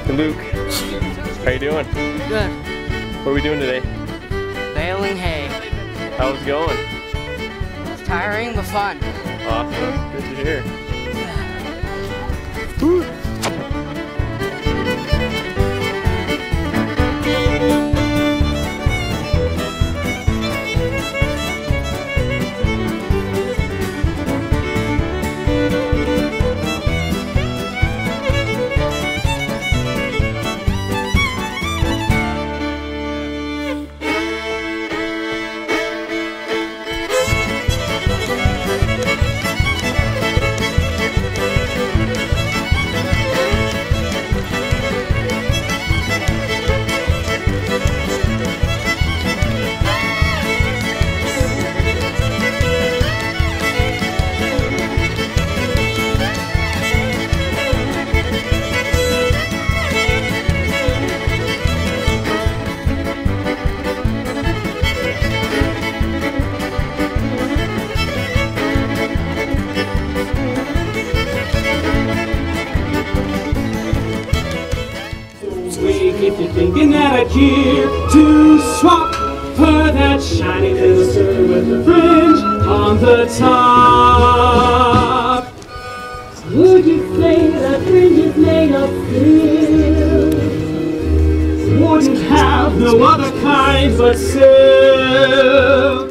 Luke, how you doing? Good. What are we doing today? Baling hay. How's it going? It's tiring but fun. Awesome. Good to hear. Woo. If you're thinking that I'm here to swap for that shiny little skirt with the fringe on the top, would you say that fringe is made of silk? Wouldn't have no other kind but silk.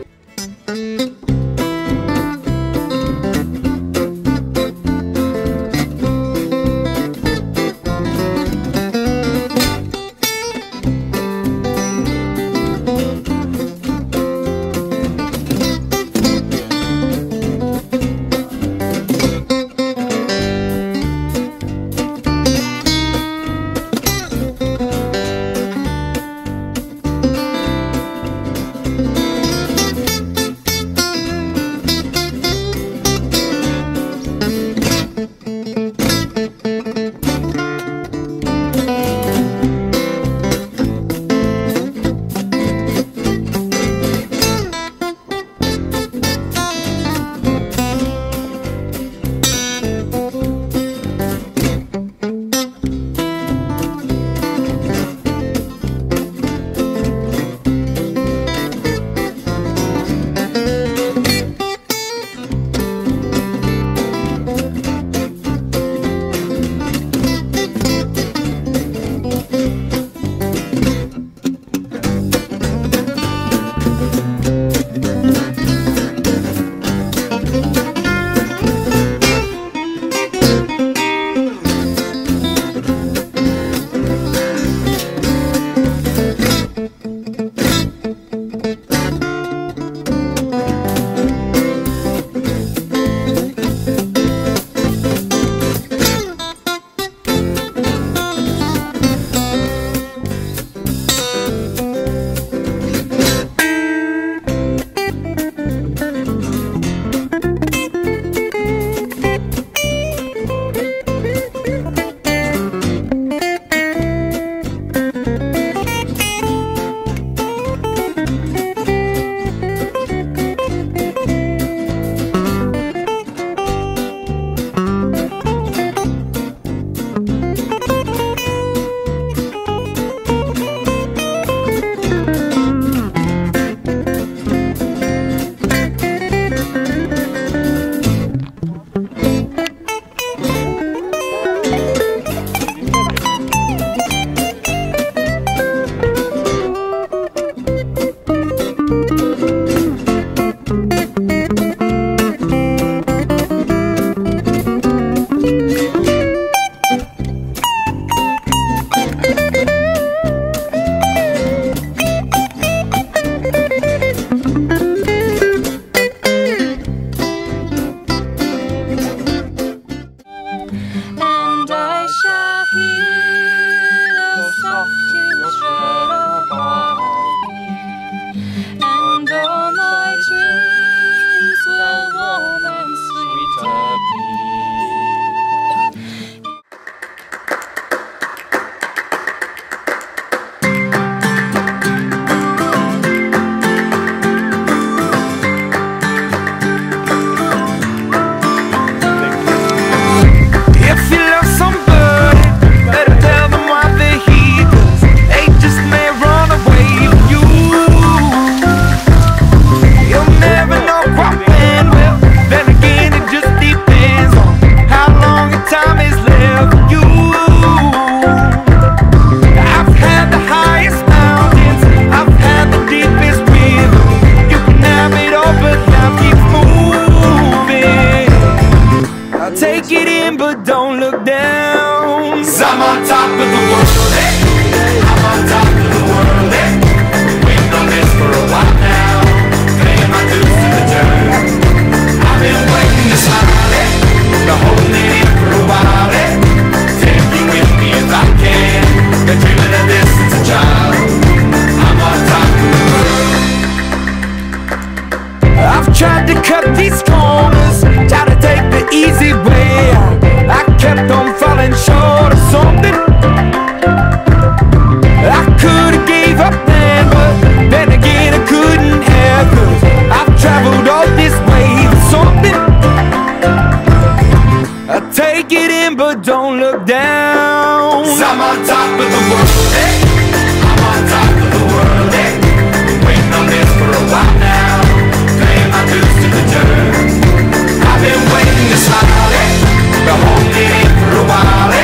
of the world, hey. I'm on top of the world, hey. Been waiting on this for a while now, paying my dues to the dirt. I've been waiting to smile, hey. Been holding it in for a while, hey. Take you with me if I can. Been dreaming of this since a child. I'm on top of the world. I've tried to cut these corners, tried to take the easy way. I kept on falling short of something. I could've gave up then, but then again I couldn't have, 'cause I've traveled all this way for something. I take it in but don't look down, 'cause I'm on top of the world, hey. I'm on top of the world, hey. Been waiting on this for a while now, paying my dues to the dirt. I've been waiting to smile, hey. Been holding it in for a while,